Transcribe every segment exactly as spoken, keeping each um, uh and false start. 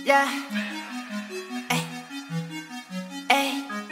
Yeah. Ay. Ay.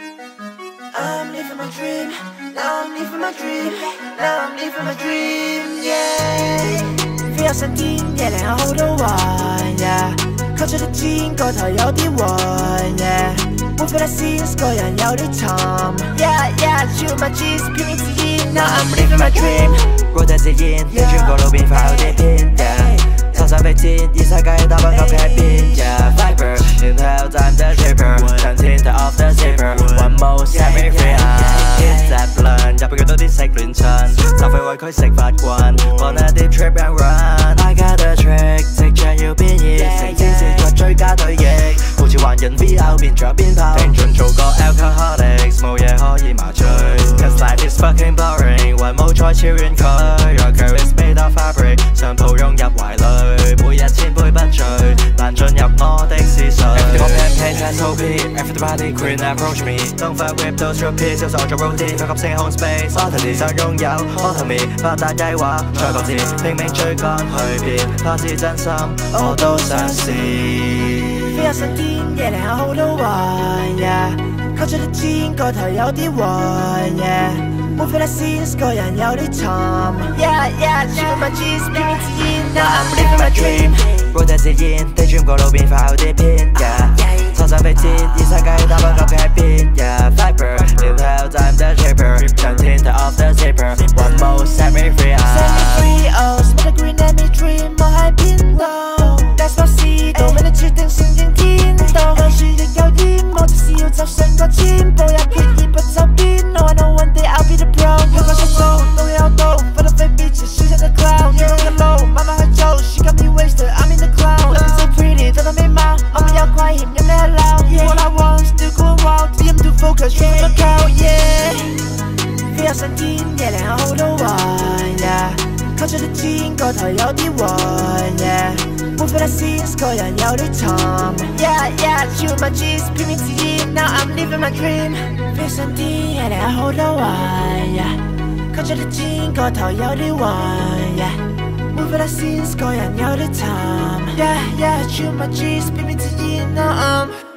I'm living my dream. Now I'm living my dream. Now I'm living my dream. Yeah. 飛有上天夜靚有好多環 Yeah。 靠出啲尖個頭有啲暈 Yeah。 冇 feel like since 個人有啲沉 Yeah yeah。 Shoot my G's 拼命自演 Now I'm living my dream。 過隻自然，逆轉個路變化有啲偏 Yeah。 頭上飛天，異世界打崩究竟喺邊 Yeah。 Viper然後 I'm the shaper， 上天台 off the zipper，One more set me free Hit that blunt， 入邊佢多啲食亂襯，就快為佢食法慣 Wanna deep trip and run，I got a trick， 即將要變異，成千線掘追加對翼，好似還人 V R 變咗鞭炮，聽盡做個 alcoholics， 冇嘢可以麻醉 Cause life is fucking boring， 還冇再超遠佢 Your girl is made of fabric， 想抱擁入懷裏，每日千杯不醉，難進入我的思緒。Every day pace S O P，Every party queen approach me，Don't fuck with those rupees， 銷售做 routine， 飛及星空 space，Oddly 想擁有 autome， 不打計劃再各自拼命追趕去邊，怕是真心我都想試。 飛有上天夜靚有好多環 Yeah。 靠出啲尖個頭有啲暈 Yeah。 冇 feel like since 個人有啲沉 Yeah yeah。 Shoot my G's 拼命自演 Now I'm living my dream。 過隻自然，地轉個路變化有啲偏 Yeah。 頭上飛天，異世界打崩究竟喺邊 Yeah。 Viper然後 I'm the shaper， 上天台 off the zipper，One more set me free Set me free oh smoke the green let me dream 我喺邊度 Despacito 為你決定承認天道向樹亦有煙我就是要走上個尖步也決意不走邊路 I know one day I'll be the pro 香港小數都有到發到飛 bitches 水上的 clown 要用個路慢慢去做 She got me wasted I'm in the cloud Looking so pretty 得到美貌我沒有虧欠任你係流 All I want is to go wild D M to focus 全部都靠 Yeah。 飛有上天夜靚有好多環 Yeah。 靠出啲尖個頭有啲暈 Yeah。 冇 feel like since 個人有啲沉 Yeah yeah。 Shoot my G's 拼命自演 Now I'm living my dream。 飛上天夜靚有好多環 Yeah。 靠出啲尖個頭有啲暈 Yeah。 冇 feel like since 個人有啲沉 Yeah yeah。 Shoot my G's 拼命自演 Now I'm